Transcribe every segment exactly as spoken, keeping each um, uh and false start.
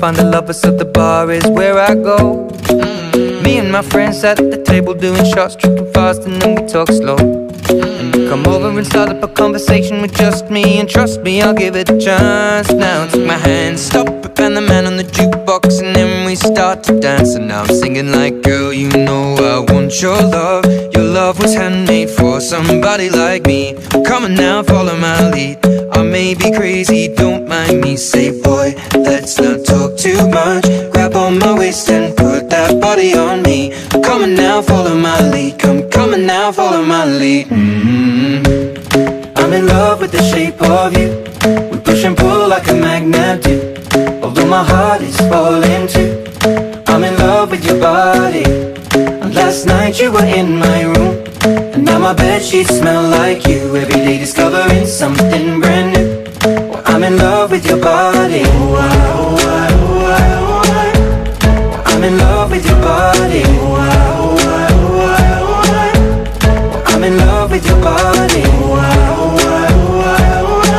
find a lover, so the bar is where I go. Me and my friends sat at the table doing shots, tripping fast, and then we talk slow. And you come over and start up a conversation with just me, and trust me, I'll give it a chance. Now take my hand, stop it, and the man on the jukebox, and then we start to dance. And now I'm singing like, girl, you know I want your love. Your love was handmade for somebody like me. Come on now, follow my lead. I may be crazy, don't mind me. Say, boy, let's not talk too much. Grab on my waist and put that body on me. Come on now, follow my lead. Come, come on now, follow my lead. Mm-hmm. I'm in love with the shape of you. We push and pull like a magnet do. Although my heart is falling too, I'm in love with your body. And last night you were in my room, and now my bedsheets smell like you. Every day discovering something brand new. Well, I'm in love with your body. Oh, I, oh, I, oh, I, oh, I. I'm in love with your body. Oh, I, oh, I, oh, I, oh, I. I'm in love with your body. Oh, I, oh, I, oh, I,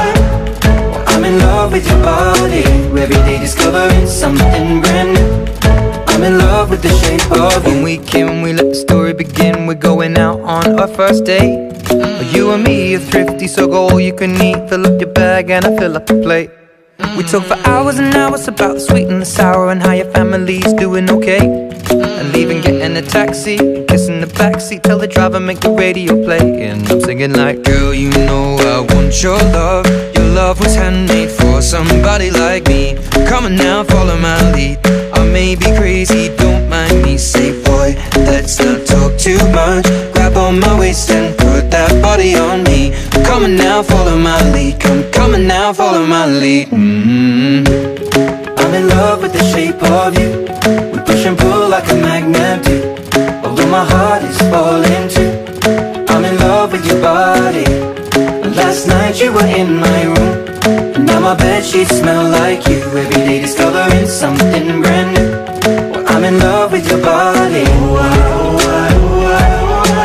oh, I. I'm in love with your body. Every day discovering something brand new. I'm in love with the shape of you. When we came, we let the story begin. We're going out on our first date. You and me are thrifty, so go all you can eat. Fill up your bag and I fill up the plate. We talk for hours and hours about the sweet and the sour, and how your family's doing okay. And leaving, getting a taxi, kissing the backseat, tell the driver make the radio play. And I'm singing like, girl, you know I want your love. Your love was handmade for somebody like me. Come on now, follow my lead. I may be crazy, don't mind me. Say, boy, let's not talk too much. Grab on my waist and put that body on me. Come on now, follow my lead. Come, come on now, follow my lead. Mm-hmm. I'm in love with the shape of you. We push and pull like a magnet do. Although my heart is falling too, I'm in love with your body. And last night you were in my room, and now my bedsheets smell like you. Every day discovering something brand new. Well, I'm in love with your body. Oh, I, oh, I, oh, I, oh,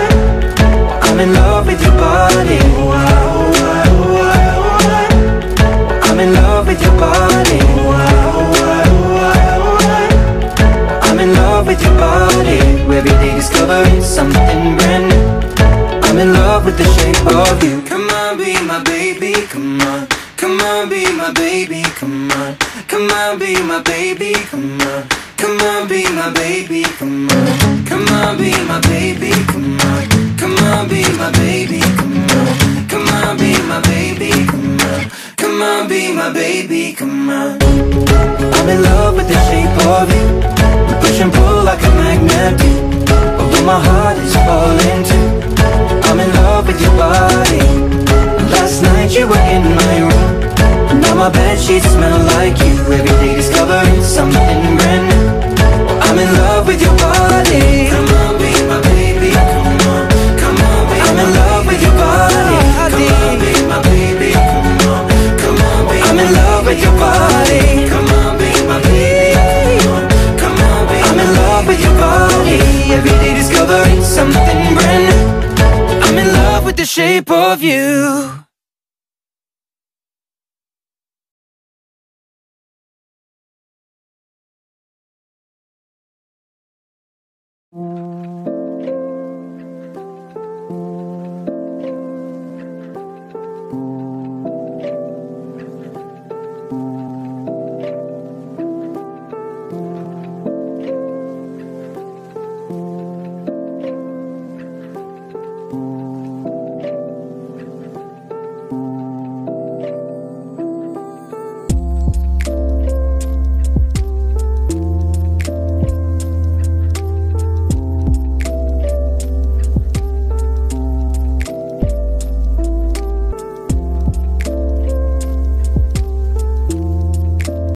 I. I'm in love with your body. Oh, I, oh, I, oh, I, oh, I. I'm in love with your body. Oh, I, oh, I, oh, I, oh, I. I'm in love with your body. Every day discovering something brand new. I'm in love with the shape of you. Come on, be my baby, come on. Come on, be my baby, come on. Come on, be my baby, come on. Come on, be my baby, come on. Come on, be my baby, come on. Come on, be my baby, come on. Come on, be my baby, come on. Come on, be my baby, come on. I'm in love with the shape of you. We push and pull like a magnet do. Although my heart is falling too, I'm in love with your body. Last night you were in my room, and now my bedsheets smell like you. Every day discovering something brand new. I'm in love with your body. Come on, be my baby, come on. Come on, be I'm in love with your body. Come on, be my baby, come on. Come on, be I'm in love with your body. Come on, be my baby, come on. Come on, be I'm in love with your body. Every day discovering something brand new. I'm in love with the shape of you.